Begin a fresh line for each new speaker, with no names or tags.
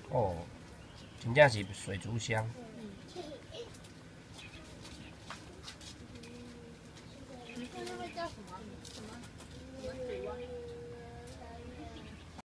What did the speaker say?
哦，真正是水族箱。
你说那个叫什么？什么？